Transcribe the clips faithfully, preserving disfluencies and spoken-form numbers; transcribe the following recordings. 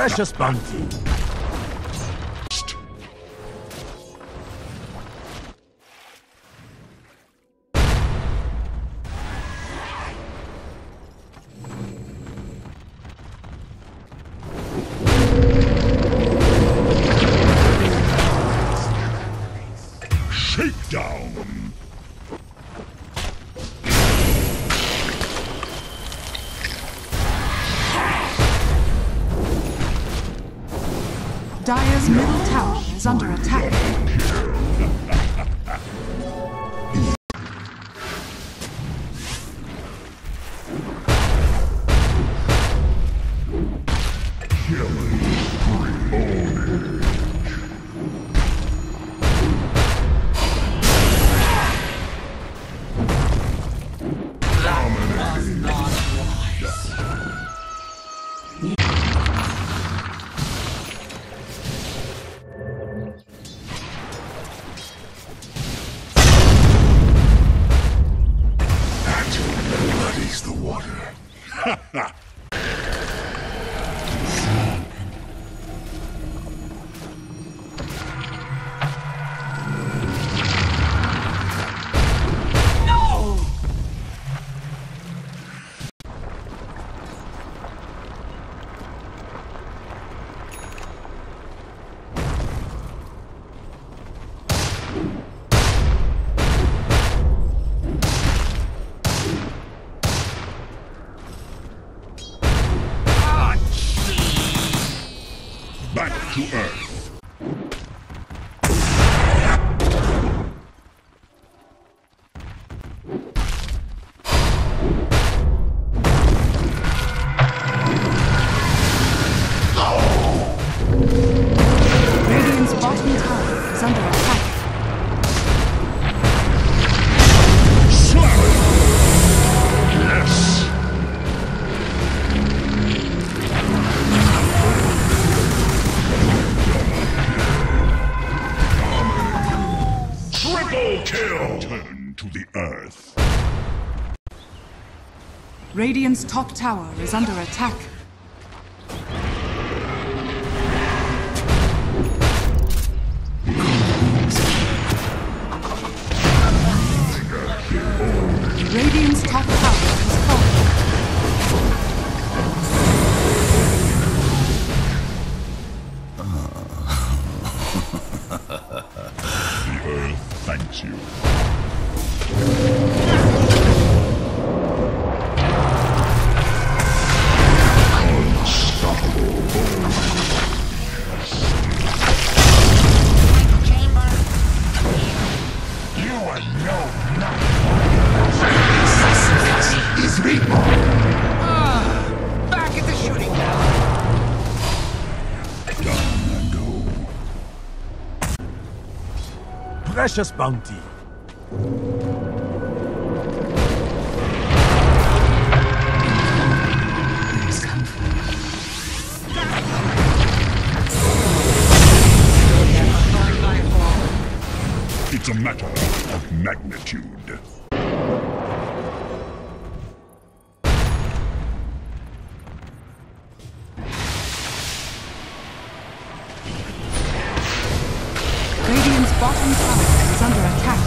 Precious bounty. Shakedown! Dire's middle tower is under attack. Back to Earth. Radiant's bottom tower is under attack. Yes! Triple kill! Turn to the Earth. Radiant's top tower is under attack. Radiant's top tower is falling. The Earth thanks you. Unstoppable. You are no nothing. Is reborn. Ah, back at the shooting gallery. Done and go. Precious bounty. It's a matter of magnitude. Radiant's bottom tower is under attack.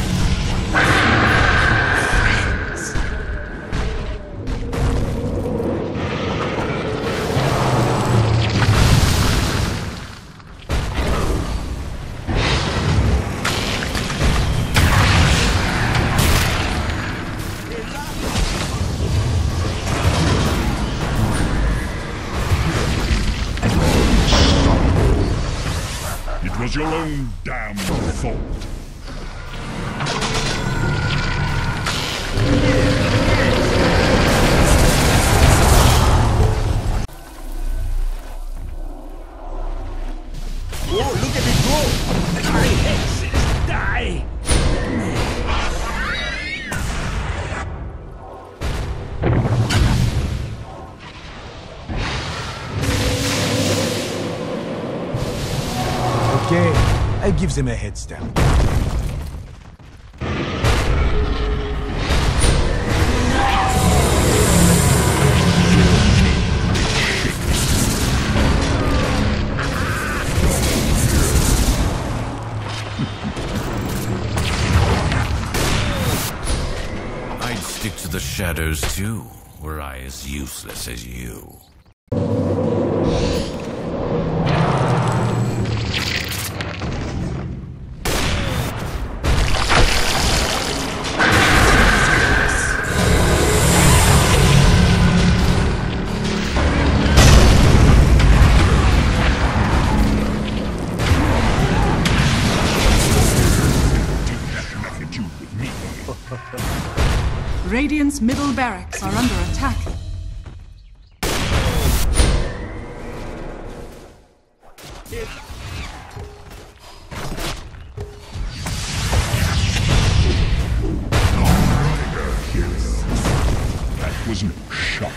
It was your own damn fault. Oh, look at it go! My hexes die! Okay, I give them a head stamp. shadows too, were I as useless as you. Radiant's middle barracks are under attack. That was no shot.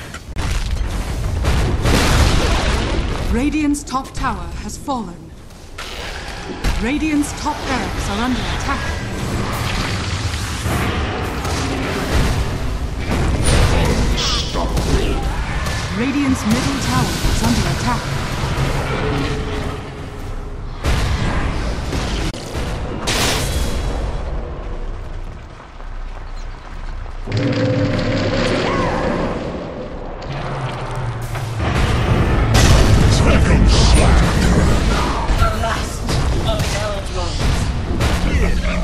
Radiant's top tower has fallen. Radiant's top barracks are under attack. Radiant's middle tower is under attack. Second slap. The last of the Eldrons.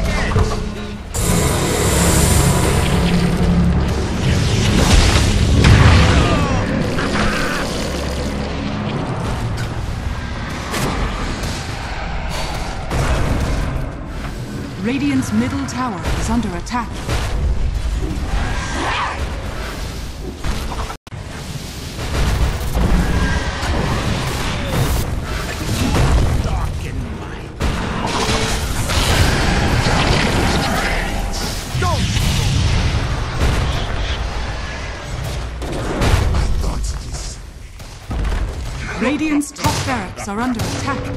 Radiant's middle tower is under attack. Darken my Radiant's top barracks are under attack.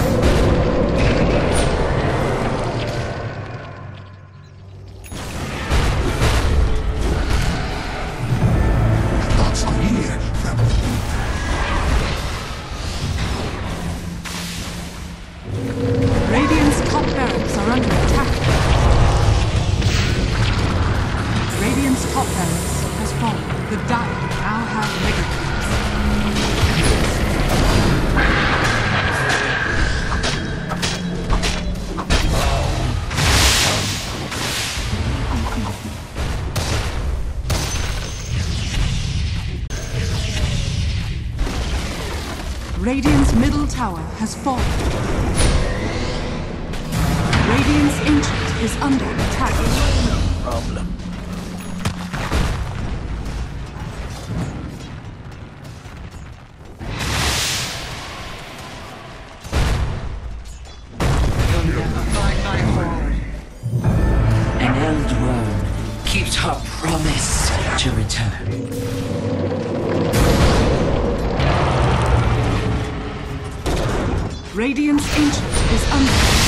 Radiant's top barracks are under attack. Radiant's top barracks has fallen. The Dire now have mega Radiant's middle tower has fallen. Radiant's ancient is under attack. no problem. You'll never find my home. An Eldworm keeps her promise to return. Radiant's ancient is under attack.